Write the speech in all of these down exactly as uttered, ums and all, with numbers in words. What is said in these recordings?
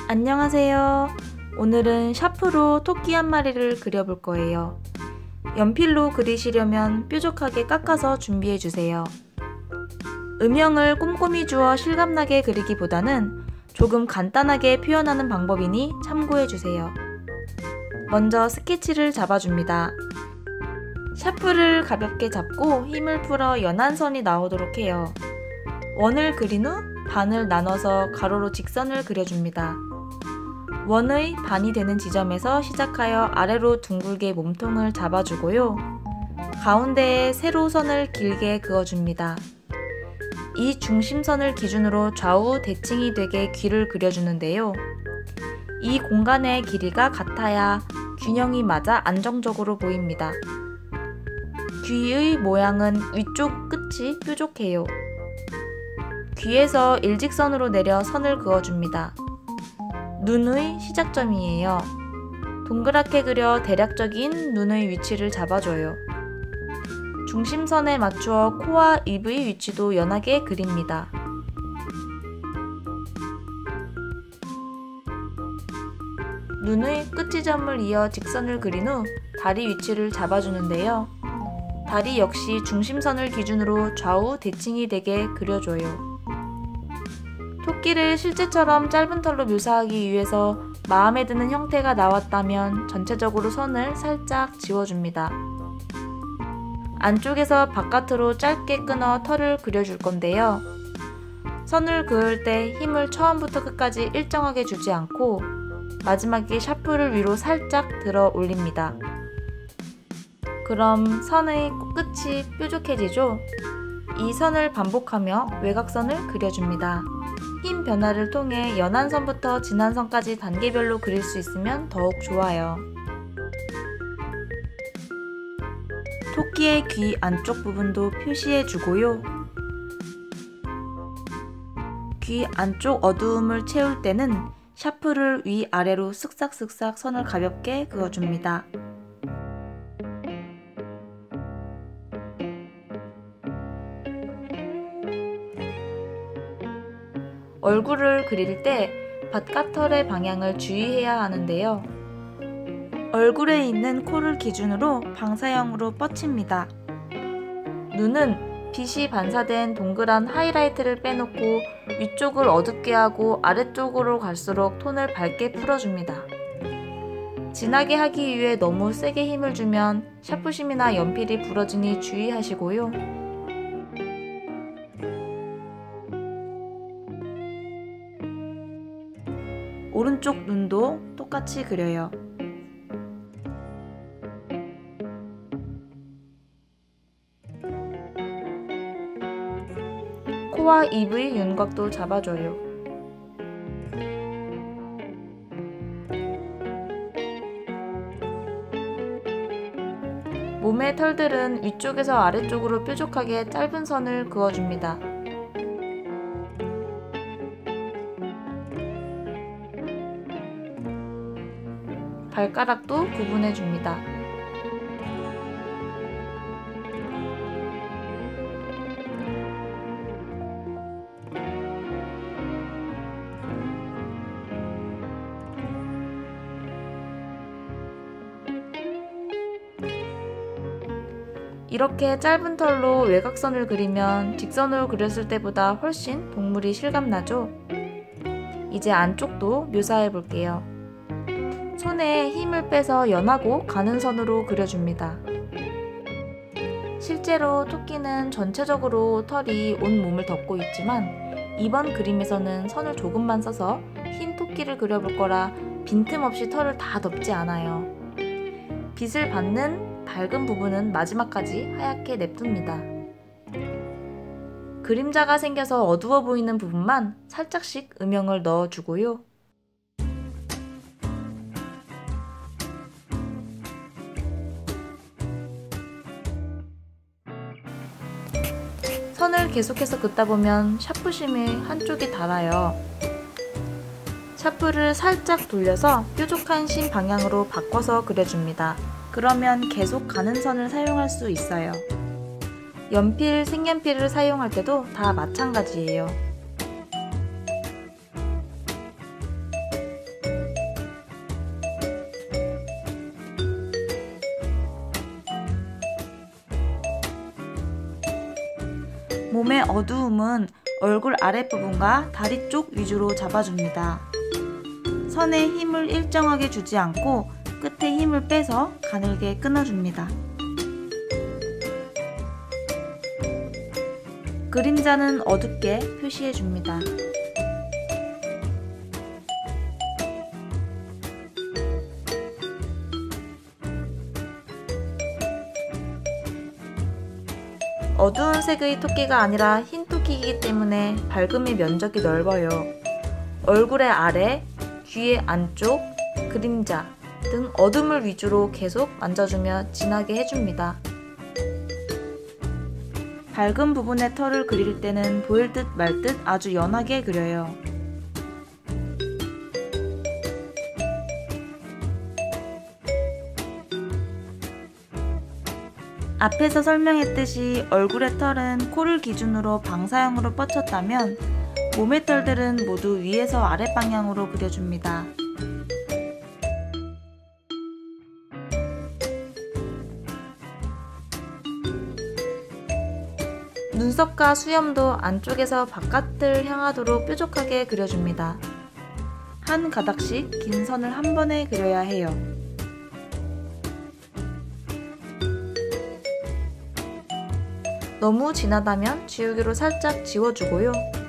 안녕하세요. 오늘은 샤프로 토끼 한 마리를 그려볼 거예요. 연필로 그리시려면 뾰족하게 깎아서 준비해주세요. 음영을 꼼꼼히 주어 실감나게 그리기보다는 조금 간단하게 표현하는 방법이니 참고해주세요. 먼저 스케치를 잡아줍니다. 샤프를 가볍게 잡고 힘을 풀어 연한 선이 나오도록 해요. 원을 그린 후 반을 나눠서 가로로 직선을 그려줍니다. 원의 반이 되는 지점에서 시작하여 아래로 둥글게 몸통을 잡아주고요. 가운데에 세로 선을 길게 그어줍니다. 이 중심선을 기준으로 좌우 대칭이 되게 귀를 그려주는데요. 이 공간의 길이가 같아야 균형이 맞아 안정적으로 보입니다. 귀의 모양은 위쪽 끝이 뾰족해요. 귀에서 일직선으로 내려 선을 그어줍니다. 눈의 시작점이에요. 동그랗게 그려 대략적인 눈의 위치를 잡아줘요. 중심선에 맞추어 코와 입의 위치도 연하게 그립니다. 눈의 끝지점을 이어 직선을 그린 후 다리 위치를 잡아주는데요. 다리 역시 중심선을 기준으로 좌우 대칭이 되게 그려줘요. 토끼를 실제처럼 짧은 털로 묘사하기 위해서 마음에 드는 형태가 나왔다면 전체적으로 선을 살짝 지워줍니다. 안쪽에서 바깥으로 짧게 끊어 털을 그려줄 건데요. 선을 그을 때 힘을 처음부터 끝까지 일정하게 주지 않고 마지막에 샤프를 위로 살짝 들어 올립니다. 그럼 선의 끝이 뾰족해지죠? 이 선을 반복하며 외곽선을 그려줍니다. 힘 변화를 통해 연한 선부터 진한 선까지 단계별로 그릴 수 있으면 더욱 좋아요. 토끼의 귀 안쪽 부분도 표시해주고요. 귀 안쪽 어두움을 채울 때는 샤프를 위아래로 쓱싹쓱싹 선을 가볍게 그어줍니다. 얼굴을 그릴 때 바깥털의 방향을 주의해야 하는데요. 얼굴에 있는 코를 기준으로 방사형으로 뻗칩니다. 눈은 빛이 반사된 동그란 하이라이트를 빼놓고 위쪽을 어둡게 하고 아래쪽으로 갈수록 톤을 밝게 풀어줍니다. 진하게 하기 위해 너무 세게 힘을 주면 샤프심이나 연필이 부러지니 주의하시고요. 오른쪽 눈도 똑같이 그려요. 코와 입의 윤곽도 잡아줘요. 몸의 털들은 위쪽에서 아래쪽으로 뾰족하게 짧은 선을 그어줍니다. 발가락도 구분해줍니다. 이렇게 짧은 털로 외곽선을 그리면 직선으로 그렸을 때보다 훨씬 동물이 실감나죠? 이제 안쪽도 묘사해 볼게요. 손에 힘을 빼서 연하고 가는 선으로 그려줍니다. 실제로 토끼는 전체적으로 털이 온 몸을 덮고 있지만 이번 그림에서는 선을 조금만 써서 흰 토끼를 그려볼 거라 빈틈없이 털을 다 덮지 않아요. 빛을 받는 밝은 부분은 마지막까지 하얗게 냅둡니다. 그림자가 생겨서 어두워 보이는 부분만 살짝씩 음영을 넣어주고요. 선을 계속해서 긋다 보면 샤프심이 한쪽이 닳아요. 샤프를 살짝 돌려서 뾰족한 심 방향으로 바꿔서 그려줍니다. 그러면 계속 가는 선을 사용할 수 있어요. 연필, 색연필을 사용할 때도 다 마찬가지예요. 몸의 어두움은 얼굴 아랫부분과 다리 쪽 위주로 잡아줍니다. 선에 힘을 일정하게 주지 않고 끝에 힘을 빼서 가늘게 끊어줍니다. 그림자는 어둡게 표시해줍니다. 어두운 색의 토끼가 아니라 흰 토끼이기 때문에 밝음의 면적이 넓어요. 얼굴의 아래, 귀의 안쪽, 그림자 등 어둠을 위주로 계속 만져주며 진하게 해줍니다. 밝은 부분의 털을 그릴 때는 보일 듯 말 듯 아주 연하게 그려요. 앞에서 설명했듯이 얼굴의 털은 코를 기준으로 방사형으로 뻗쳤다면 몸의 털들은 모두 위에서 아래 방향으로 그려줍니다. 눈썹과 수염도 안쪽에서 바깥을 향하도록 뾰족하게 그려줍니다. 한 가닥씩 긴 선을 한 번에 그려야 해요. 너무 진하다면 지우개로 살짝 지워주고요.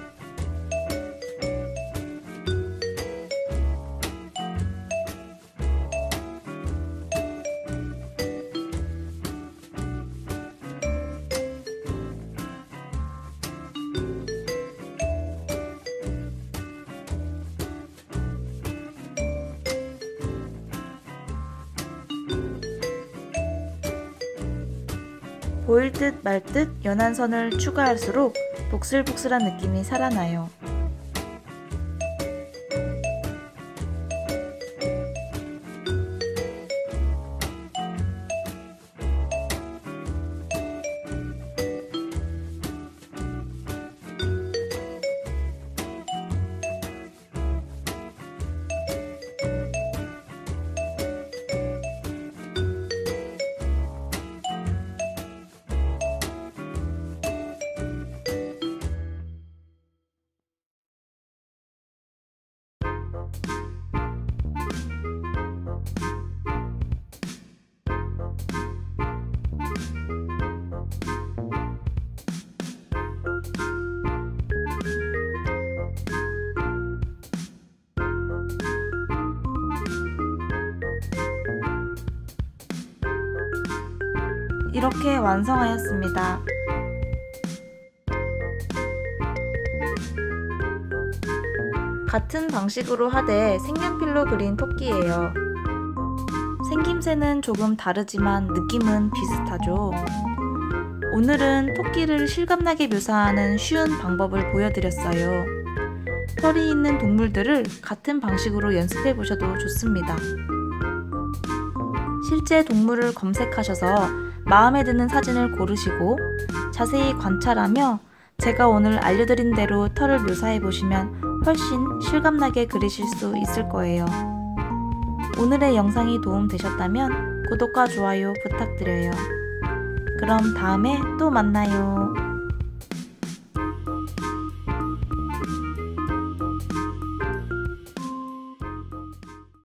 보일 듯 말 듯 연한 선을 추가할수록 복슬복슬한 느낌이 살아나요. 이렇게 완성하였습니다. 같은 방식으로 하되 색연필로 그린 토끼예요. 생김새는 조금 다르지만 느낌은 비슷하죠. 오늘은 토끼를 실감나게 묘사하는 쉬운 방법을 보여드렸어요. 털이 있는 동물들을 같은 방식으로 연습해 보셔도 좋습니다. 실제 동물을 검색하셔서 마음에 드는 사진을 고르시고 자세히 관찰하며 제가 오늘 알려드린 대로 털을 묘사해 보시면 훨씬 실감나게 그리실 수 있을 거예요. 오늘의 영상이 도움되셨다면 구독과 좋아요 부탁드려요. 그럼 다음에 또 만나요.